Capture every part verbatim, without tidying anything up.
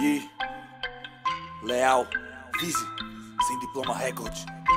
E Leal, Vise, sem diploma Record.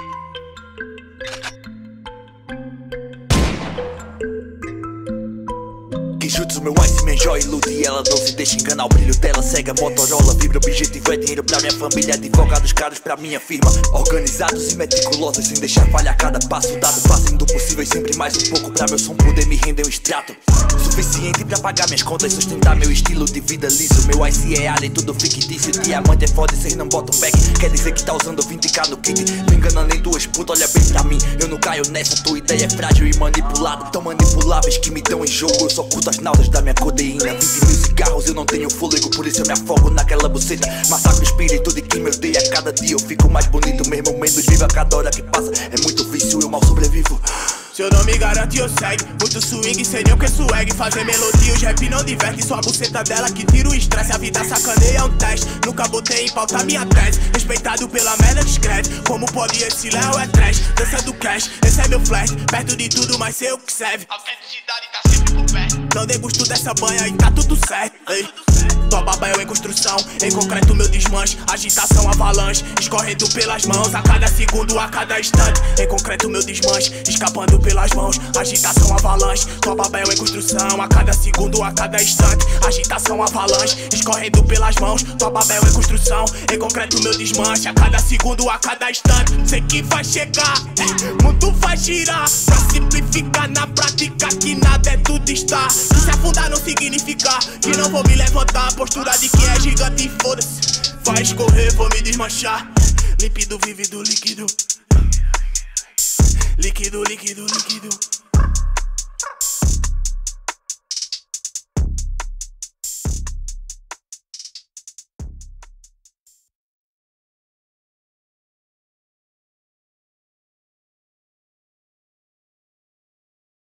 Que chutes o meu ice, me enjoy, ilude e ela não se deixa enganar. O brilho dela cega, Motorola, vibra, objetivo é dinheiro pra minha família. Advogados caros pra minha firma, organizados e meticulosos, sem deixar falhar cada passo dado. Fazendo o possível e sempre mais um pouco pra meu som poder me render um extrato suficiente pra pagar minhas contas, sustentar meu estilo de vida liso. Meu ice é alien, tudo fictício. Diamante é foda e cês não botam back. Quer dizer que tá usando vinte k no kit, não enganando nem duas putas, olha bem pra mim. Eu não caio nessa, tua ideia é frágil e manipulada. Tão manipuláveis que me dão em jogo, eu só curto as náuseas da minha codeína. Vinte mil cigarros, eu não tenho fôlego, por isso eu me afogo naquela buceta. Massacro o espírito de quem me odeia. Cada dia eu fico mais bonito, mesmo menos vivo a cada hora que passa. É muito vício, eu mal sobrevivo. Seu nome garante eu segue, muito swing, sei nem o que é swag. Fazer melodia, os rap não diverte. Só a buceta dela que tira o estresse. A vida sacaneia é um teste, nunca botei em pauta minha tese. Respeitado pela merda que escreve, como pode esse Léo é trash. Dança do cash, esse é meu flash. Perto de tudo, mas sei o que serve. Autenticidade tá sempre por pé. Não degusto dessa banha e tá tudo certo. Ei. Tua baba eu em construção, em concreto meu desmanche. Agitação, avalanche, escorrendo pelas mãos. A cada segundo, a cada instante. Em concreto meu desmanche, escapando pelas mãos. Agitação, avalanche, tua baba eu em construção. A cada segundo, a cada instante. Agitação, avalanche, escorrendo pelas mãos. Tua baba eu em construção, em concreto meu desmanche. A cada segundo, a cada instante. Sei que vai chegar, mundo vai girar. Pra simplificar na prática que nada é tudo está. Que se afundar não significa que não vou me levantar. Postura de quem é gigante e foda-se. Vai escorrer, vou me desmanchar. Líquido, vívido, líquido. Líquido, líquido, líquido.